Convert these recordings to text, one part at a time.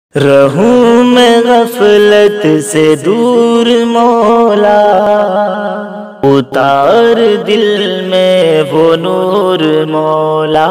رہوں میں غفلت سے دور مولا، اتار دل میں وہ نور مولا۔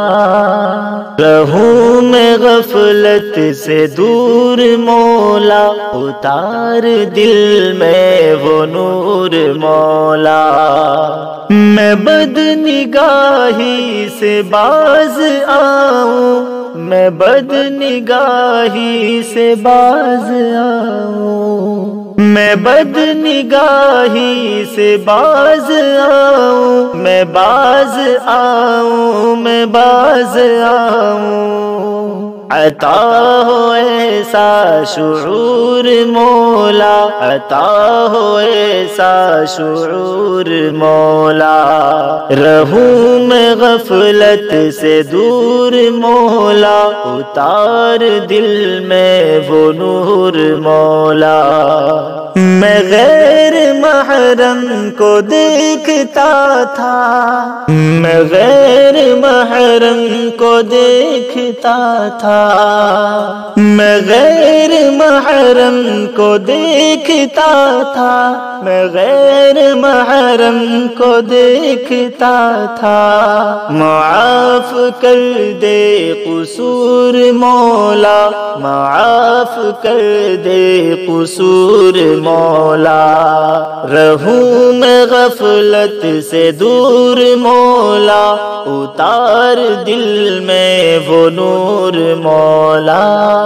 رہوں میں غفلت سے دور مولا، اتار دل میں وہ نور مولا۔ میں بد نگاہی سے باز آؤں، میں بد نگاہی سے باز آؤں، میں بد نگاہی سے باز آؤں، میں باز آؤں، میں باز آؤں۔ عطا ہو ایسا شعور مولا، عطا ہو ایسا شعور مولا۔ رہوں میں غفلت سے دور مولا، اتار دل میں وہ نور مولا۔ میں غیر محرم کو دیکھتا تھا، میں غیر محرم کو دیکھتا تھا، میں غیر محرم کو دیکھتا تھا، میں غیر محرم کو دیکھتا تھا۔ معاف کر دے قصور مولا، معاف کر دے قصور مولا۔ رہوں میں غفلت سے دور مولا، اتار دل میں وہ نور مولا۔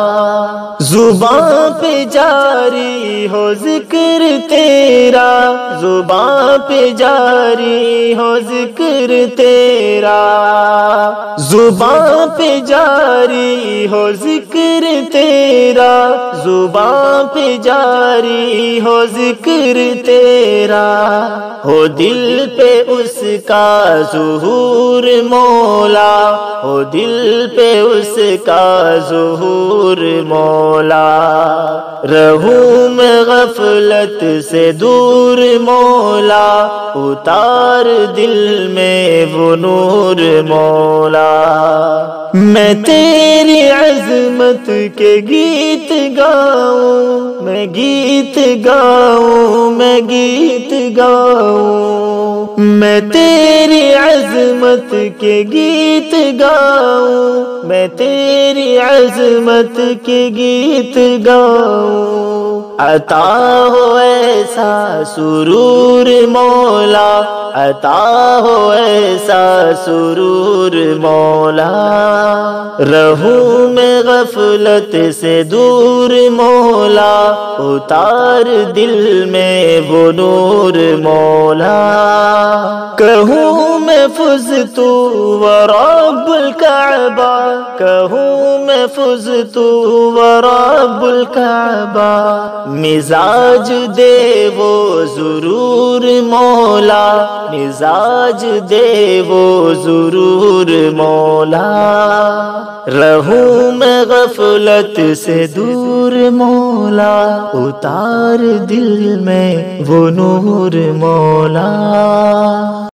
زباں پہ جاری ہو ذکر تیرا، زباں پہ جاری ہو ذکر تیرا، زباں پہ جاری ہو ذکر تیرا، زباں پہ جاری ہو ذکر تیرا۔ ہو دل پہ اس کا ظہور مولا، ہو دل پہ اس کا ظہور مولا۔ رہوں میں غفلت سے دور مولا، اتار دل میں وہ نور مولا۔ میں تیری عظمت کے گیت گاؤں، میں گیت گاؤں، میں گیت گاؤں، میں تیری عظمت کے گیت گاؤں، میں تیری عظمت کے گیت گاؤں۔ عطا ہو ایسا سرور مولا، عطا ہو ایسا سرور مولا۔ رہوں میں غفلت سے دور مولا، اتار دل میں وہ نور مولا۔ کہوں میں فزت ورب الکعبہ، کہوں میں فزت ورب الکعبہ۔ مزاج دے وہ ضرور مولا، مزاج دے وہ ضرور مولا۔ رہوں میں غفلت سے دور مولا، اتار دل میں وہ نور مولا۔